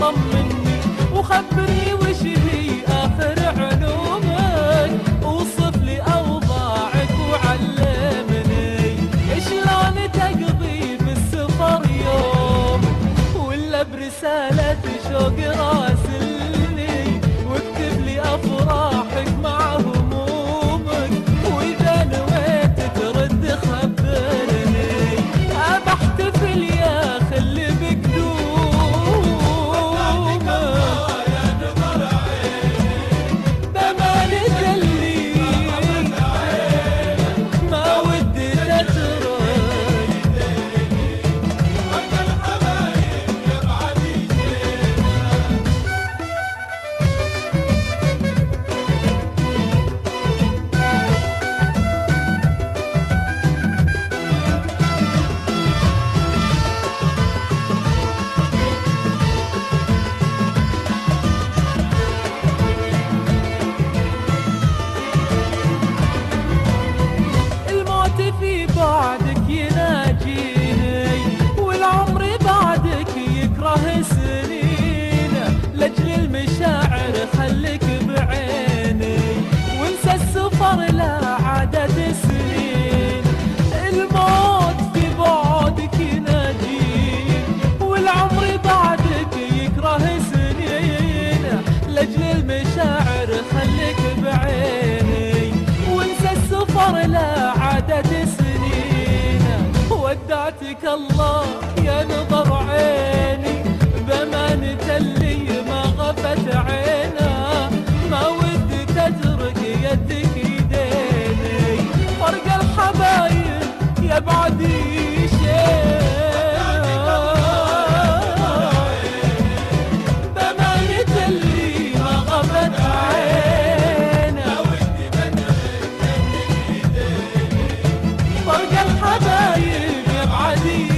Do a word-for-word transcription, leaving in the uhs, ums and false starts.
طمني وخبرني وش هي آخر علومك، وصف لي أوضاعك وعلمني شلون تقضي بالسفر يومك، ولا برسالة شوق راسلني واكتب لي أفراحك مع همومك، وإذا نويت ترد خبرني أبى أحتفل يا خلي بقدومك. بأمانة اللي ما ودي تترك في بعدك يناجيني، والعمر بعدك يكره سنين، لأجل المشاعر خليك بعيني وانسى السفر لا عدد سنين. الموت في بعدك يناجيني، والعمر بعدك يكره سنين، لأجل المشاعر خليك بعيني وانسى السفر لا عدد سنين. ودعتك الله يا نظر عيني، بأمانة اللي ما غفت عينا، ما ودي تترك يدك يديني، فرق الحبايب يا بعدي شيء. بأمانة اللي ما غفت عينا، فرق الحبايب يبعدي